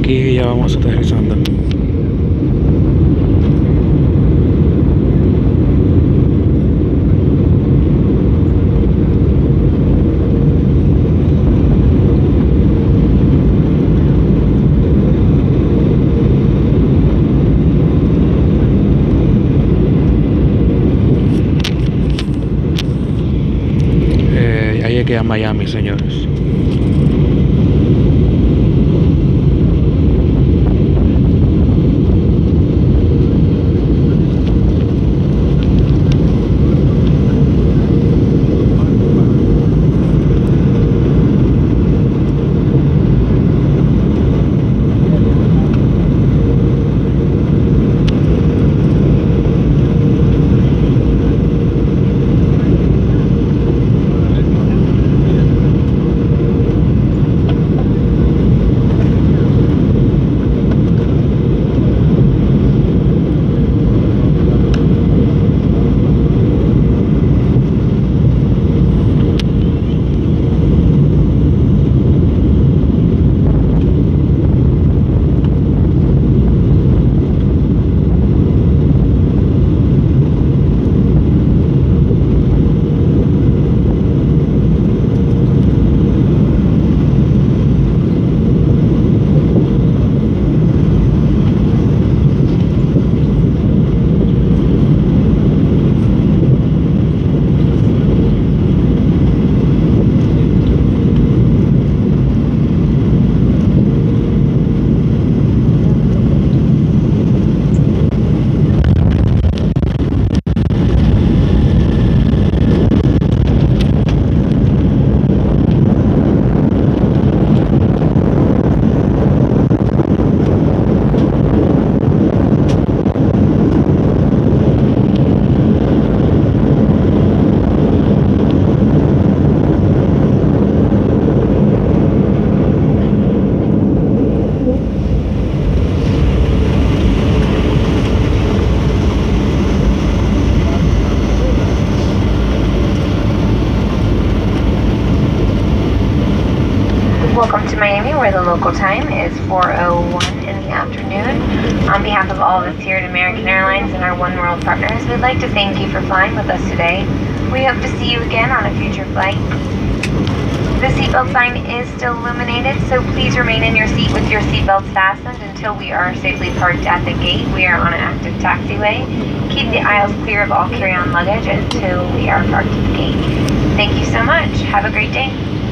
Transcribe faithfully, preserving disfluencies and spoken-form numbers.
aquí ya vamos aterrizando. Eh, ahí queda Miami, señores. Welcome to Miami, where the local time is four oh one in the afternoon. On behalf of all of us here at American Airlines and our One World partners, we'd like to thank you for flying with us today. We hope to see you again on a future flight. The seatbelt sign is still illuminated, so please remain in your seat with your seatbelts fastened until we are safely parked at the gate. We are on an active taxiway. Keep the aisles clear of all carry-on luggage until we are parked at the gate. Thank you so much. Have a great day.